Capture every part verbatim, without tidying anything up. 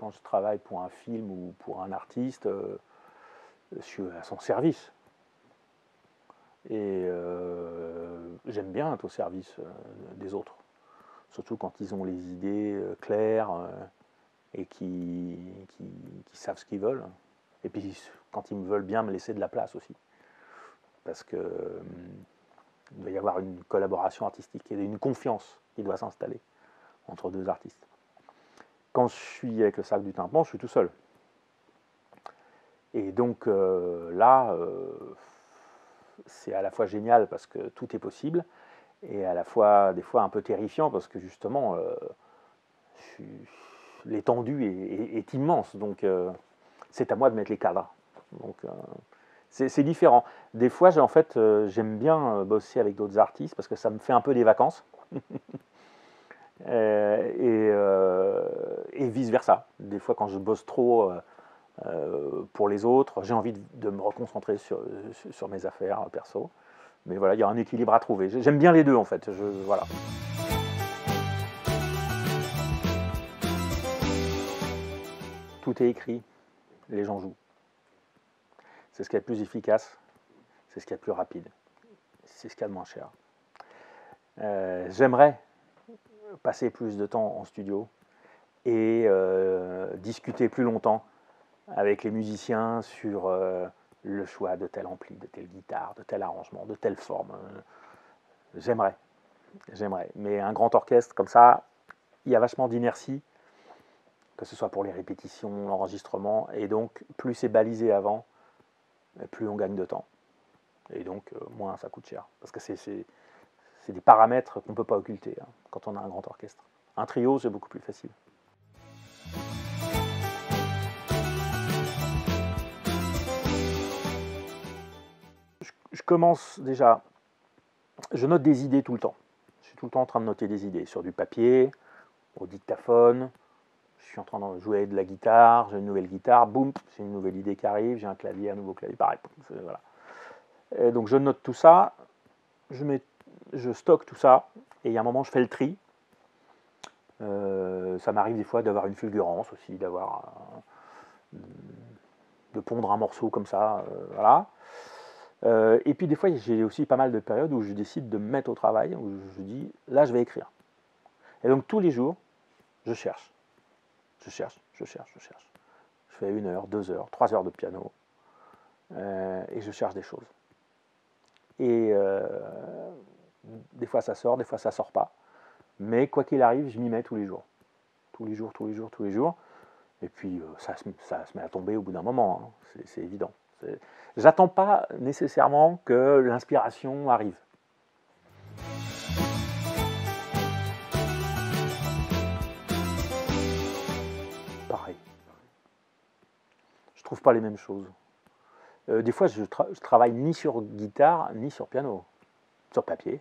quand je travaille pour un film ou pour un artiste, euh, je suis à son service. Et euh, j'aime bien être au service euh, des autres, surtout quand ils ont les idées euh, claires euh, et qui, qui, qui savent ce qu'ils veulent. Et puis quand ils me veulent bien me laisser de la place aussi, parce que euh, il doit y avoir une collaboration artistique et une confiance qui doit s'installer entre deux artistes. Quand je suis avec le Cercle du Tympan, je suis tout seul. Et donc euh, là, euh, c'est à la fois génial parce que tout est possible, et à la fois, des fois, un peu terrifiant parce que justement, euh, l'étendue est, est, est, immense. Donc euh, c'est à moi de mettre les cadres. Donc euh, c'est différent. Des fois, en fait, euh, j'aime bien bosser avec d'autres artistes parce que ça me fait un peu des vacances. Euh, et, euh, et vice-versa. Des fois, quand je bosse trop euh, pour les autres, j'ai envie de, de me reconcentrer sur, sur mes affaires perso. Mais voilà, il y a un équilibre à trouver. J'aime bien les deux, en fait. Je, voilà. Tout est écrit, les gens jouent. C'est ce qui est le plus efficace, c'est ce qui est le plus rapide, c'est ce qui est le moins cher. Euh, J'aimerais passer plus de temps en studio et euh, discuter plus longtemps avec les musiciens sur euh, le choix de tel ampli, de telle guitare, de tel arrangement, de telle forme. J'aimerais, j'aimerais. Mais un grand orchestre comme ça, il y a vachement d'inertie, que ce soit pour les répétitions, l'enregistrement, et donc plus c'est balisé avant, plus on gagne de temps. Et donc euh, moins ça coûte cher. Parce que c'est des paramètres qu'on ne peut pas occulter hein, quand on a un grand orchestre. Un trio, c'est beaucoup plus facile. Je commence déjà, je note des idées tout le temps. Je suis tout le temps en train de noter des idées sur du papier, au dictaphone. Je suis en train de jouer de la guitare, j'ai une nouvelle guitare, boum, c'est une nouvelle idée qui arrive, j'ai un clavier, un nouveau clavier, pareil. Voilà. Et donc je note tout ça, je, mets, je stocke tout ça, et il y a un moment je fais le tri. Euh, ça m'arrive des fois d'avoir une fulgurance aussi, d'avoir euh, de pondre un morceau comme ça, euh, voilà. Euh, et puis des fois, j'ai aussi pas mal de périodes où je décide de me mettre au travail, où je dis, là, je vais écrire. Et donc tous les jours, je cherche. Je cherche, je cherche, je cherche. Je fais une heure, deux heures, trois heures de piano, euh, et je cherche des choses. Et euh, des fois, ça sort, des fois, ça sort pas. Mais quoi qu'il arrive, je m'y mets tous les jours. Tous les jours, tous les jours, tous les jours. Et puis, euh, ça, ça se met à tomber au bout d'un moment, hein. C'est évident. J'attends pas nécessairement que l'inspiration arrive. Pareil. Je trouve pas les mêmes choses. Euh, des fois, je, tra je travaille ni sur guitare, ni sur piano. Sur papier.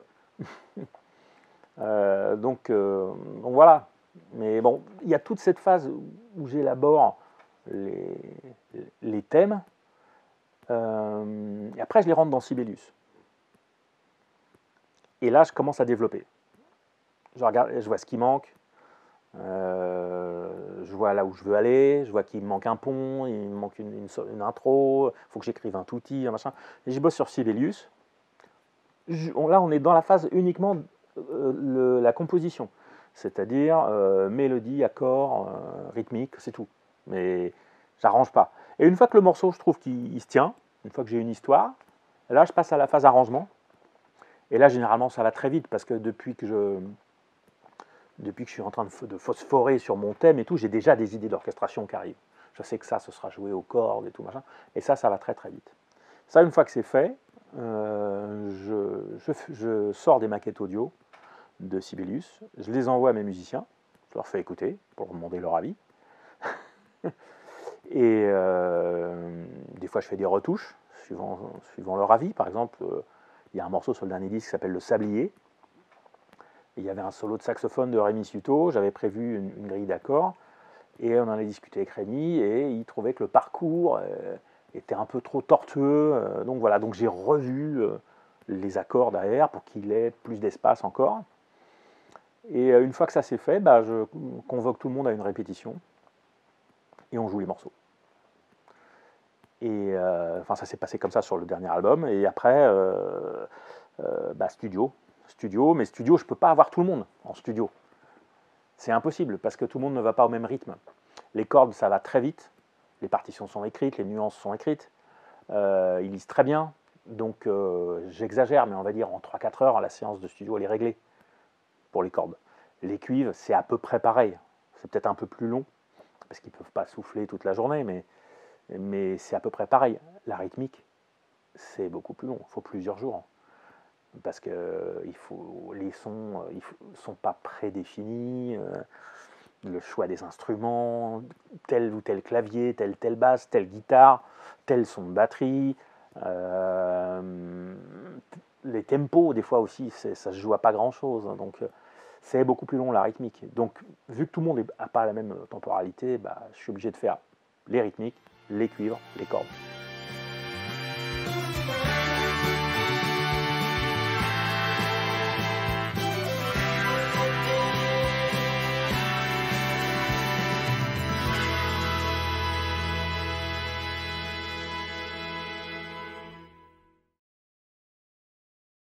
euh, donc, euh, donc, voilà. Mais bon, il y a toute cette phase où j'élabore les, les thèmes. Euh, et après, je les rentre dans Sibelius. Et là, je commence à développer. Je regarde, je vois ce qui manque. Euh, je vois là où je veux aller. Je vois qu'il me manque un pont, il me manque une, une, une intro. Il faut que j'écrive un touti, un machin. Et je bosse sur Sibelius. Je, on, là, on est dans la phase uniquement euh, le, la composition. C'est-à-dire euh, mélodie, accord, euh, rythmique, c'est tout. Mais j'arrange pas. Et une fois que le morceau, je trouve qu'il se tient, une fois que j'ai une histoire, là, je passe à la phase arrangement. Et là, généralement, ça va très vite parce que depuis que je, depuis que je suis en train de, de phosphorer sur mon thème et tout, j'ai déjà des idées d'orchestration qui arrivent. Je sais que ça, ce sera joué aux cordes et tout, machin. Et ça, ça va très très vite. Ça, une fois que c'est fait, euh, je, je, je sors des maquettes audio de Sibelius, je les envoie à mes musiciens, je leur fais écouter pour leur demander leur avis. Et euh, des fois, je fais des retouches suivant, suivant leur avis. Par exemple, euh, il y a un morceau sur le dernier disque qui s'appelle Le Sablier. Et il y avait un solo de saxophone de Rémi Suto. J'avais prévu une, une grille d'accords. Et on en a discuté avec Rémi. Et il trouvait que le parcours euh, était un peu trop tortueux. Euh, donc voilà, donc j'ai revu euh, les accords derrière pour qu'il ait plus d'espace encore. Et euh, une fois que ça s'est fait, bah, je convoque tout le monde à une répétition. et on joue les morceaux. Et euh, enfin, ça s'est passé comme ça sur le dernier album. Et après, euh, euh, bah, studio, studio, mais studio, je peux pas avoir tout le monde en studio. C'est impossible parce que tout le monde ne va pas au même rythme. Les cordes, ça va très vite. Les partitions sont écrites, les nuances sont écrites. Euh, ils lisent très bien. Donc, euh, j'exagère, mais on va dire en trois quatre heures, la séance de studio, elle est réglée pour les cordes. Les cuivres, c'est à peu près pareil. C'est peut-être un peu plus long parce qu'ils ne peuvent pas souffler toute la journée, mais, mais c'est à peu près pareil. La rythmique, c'est beaucoup plus long. Il faut plusieurs jours. Parce que euh, il faut, les sons ne sont pas prédéfinis. Euh, le choix des instruments, tel ou tel clavier, telle telle basse, telle guitare, tel son de batterie. Euh, les tempos, des fois aussi, ça se joue à pas grand-chose. Donc, c'est beaucoup plus long la rythmique. Donc, vu que tout le monde n'a pas la même temporalité, bah, je suis obligé de faire les rythmiques, les cuivres, les cordes.